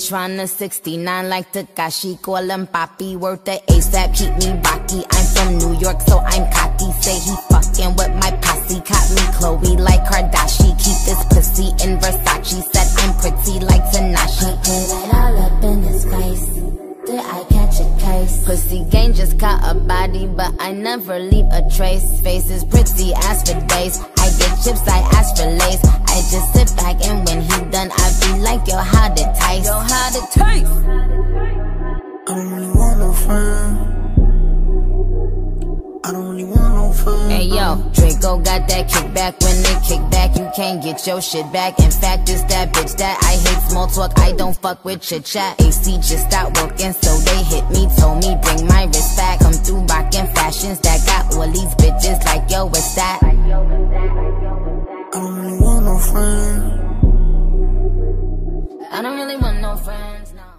tryna 69 like Takashi, call him Papi, worth the ASAP, keep me rocky. I'm from New York, so I'm cocky. Say he fucking with my posse, caught me Chloe like Kardashian. Keep this pussy in Versace, said I'm pretty like Tanashi. I put it all up in his face. Did I catch a case? Pussy gang just caught a body, but I never leave a trace. Face is pretty, ask for days. I get chips, I ask for lace. I just sit back and when he done, I be like, yo, how'd it taste? Yo, how'd it taste? I don't really want no friend. I don't really want no friend. Hey yo, Draco got that kickback. When they kick back, you can't get your shit back. In fact, it's that bitch that I hate small talk. I don't fuck with chit chat. AC just stopped working, so they hit me, told me bring my wrist back. Come through rockin' fashions that got all these bitches like, yo, what's that? I don't really want no friend. I don't really want no friends, no.